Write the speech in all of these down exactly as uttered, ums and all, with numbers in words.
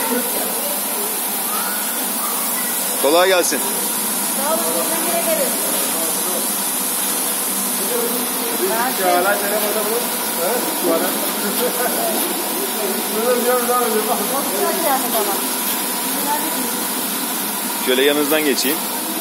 Kolay gelsin. Sağ olun. Teşekkür ederim. Şöyle yanınızdan geçeyim.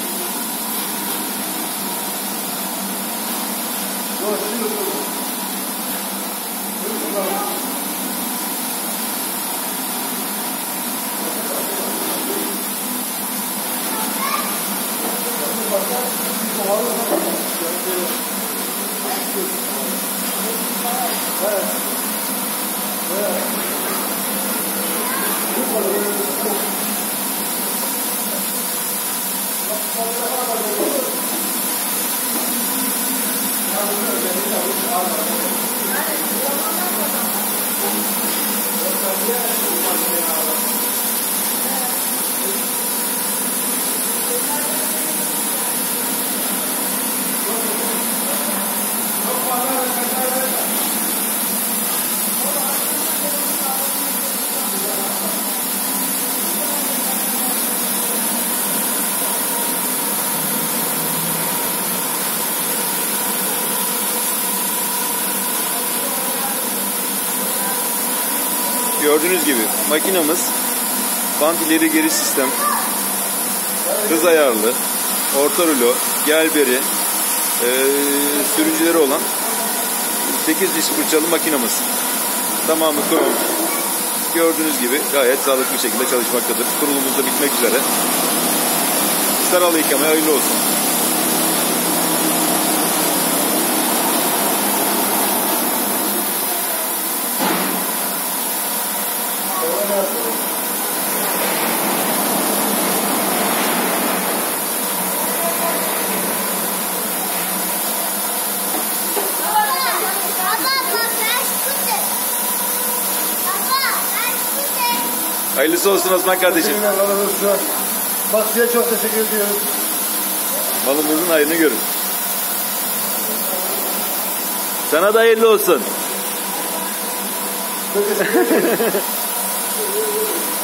Gördüğünüz gibi makinamız bant ileri geri sistem, hız ayarlı, orta rulo, gelberi, e, sürücüleri olan sekiz diş fırçalı makinamız. Tamamı krom. Gördüğünüz gibi gayet sağlıklı bir şekilde çalışmaktadır. Kurulumuz da bitmek üzere. Saralı yıkamaya hayırlı olsun. Hayırlısı olsun Osman kardeşim. Bak size çok teşekkür ediyorum. Malımızın hayrını görün. Sana da hayırlı olsun. Çok teşekkür ederim.